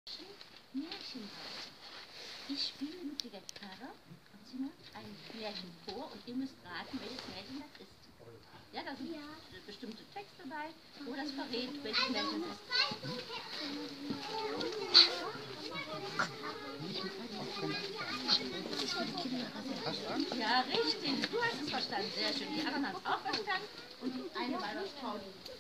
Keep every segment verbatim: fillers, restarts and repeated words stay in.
Märchenreise. Ich spiele mit der Gitarre und singe ein Märchen vor und ihr müsst raten, welches Märchen das ist. Ja, da sind ja bestimmte Texte dabei, wo das verrät, welches Märchen es ist. Ja, richtig, du hast es verstanden, sehr schön. Die anderen haben es auch verstanden und die eine Weihnachtsfrau.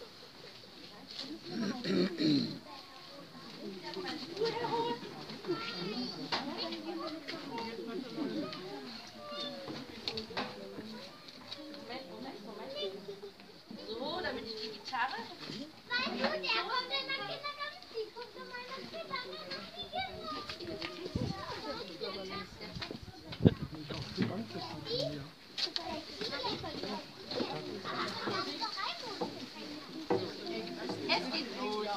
So, damit ich die Gitarre. Nein, der kommt in der Kindergarten. Kommt in meiner Kindergarten. Es geht los.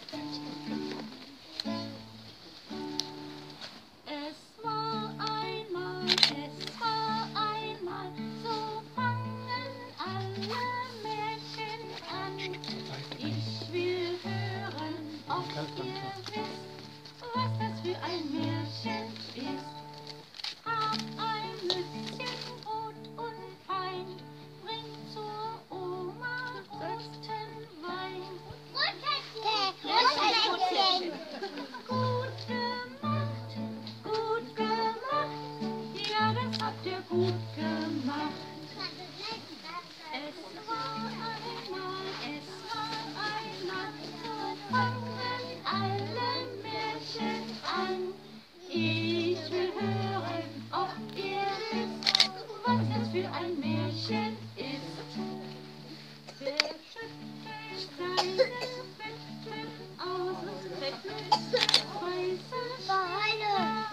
Es war einmal, es war einmal, so fangen alle Märchen an. Ich will hören, ob ihr wisst, was das für ein Märchen ist. Hab ein Mützchen rot und fein, bring zur Oma roten Wein. Gut gemacht, gut gemacht, ja, das habt ihr gut gemacht. Es war einmal, es war einmal, so fangen alle Märchen an. Ich will hören, ob ihr wisst, was das für ein Märchen ist. Wer schüttelt seine Bettchen aus, Bettchen, weiße Scheine.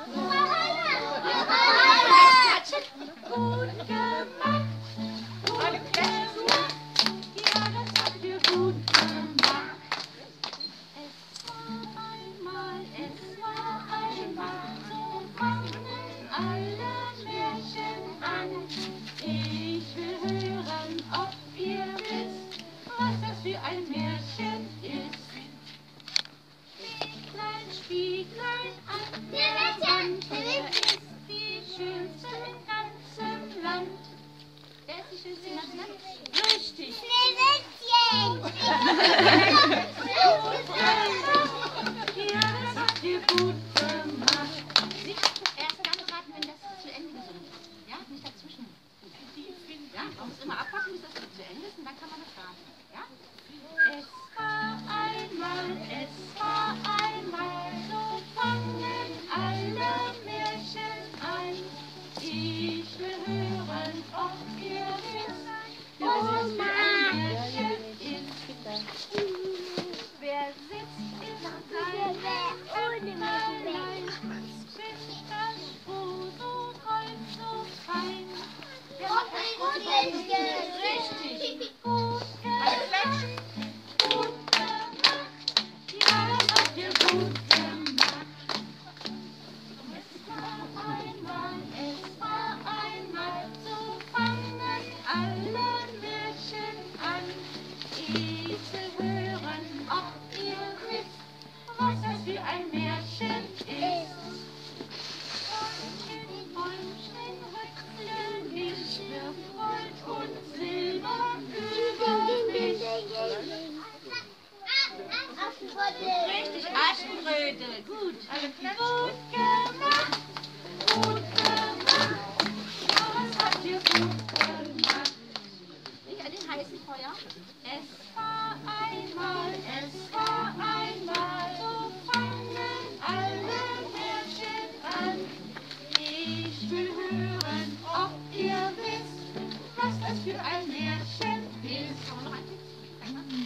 Gut gemacht, gut gemacht, ja, das habt ihr gut gemacht. Es war einmal, es war einmal, so fangen alle Märchen an. Ich will hören, ob ihr wisst, was das für ein Märchen ist. Spieglein, Spieglein an der Wand, wer ist die Schönste im ganzen Land? Wer ist die Schönste im ganzen Land? Richtig! Ja, das habt ihr gut gemacht. Erst dann raten, wenn das zu Ende gesungen ist. Ja, nicht dazwischen. Ja, man muss immer abwarten, bis das zu Ende ist und dann kann man das raten. Ja? Es war einmal, es war einmal, so fangen alle Märchen an. Ich will hören, ob ihr wisst, was es für ein Märchen ist. Wer sitzt in seinem Kämmerlein, findet das Stroh so gold, so fein. Wer macht das Stroh so gold? Richtig. Gut gemacht. Gut gemacht. Ja, das habt ihr gut gemacht. Es war einmal, es war einmal, so fangen alle Märchen an. Ich will hören, ob ihr wisst, was das für ein Märchen ist. Bäumchen, Bäumchen, rüttle mich, wirf Gold und Silber über mich. Richtig, Aschenbrödel. Gut. Gut gemacht, gut gemacht. Ja, was habt ihr gut gemacht? Nicht an den heißen Feuer. Es war einmal, es war einmal, so fangen alle Märchen an. Ich will hören, ob ihr wisst, was das für ein Märchen ist. Kann man noch ein Sag mal.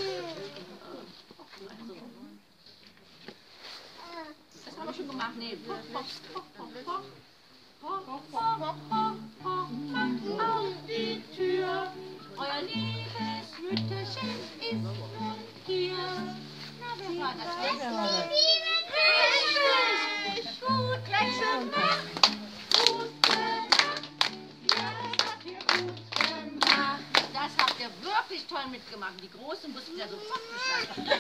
Das haben wir schon gemacht. Nee. Hoch, hoch, hoch, hoch, hoch, hoch, hoch, hoch, hoch, macht auf die Tür. Euer liebes Mütterchen ist nun hier. Na, wer war das? Wer war das? Richtig! Gut gemacht! Gut gemacht! Ja, das habt ihr gut gemacht! Das habt ihr wirklich toll mitgemacht. Die Großen wussten ja sofort Bescheid.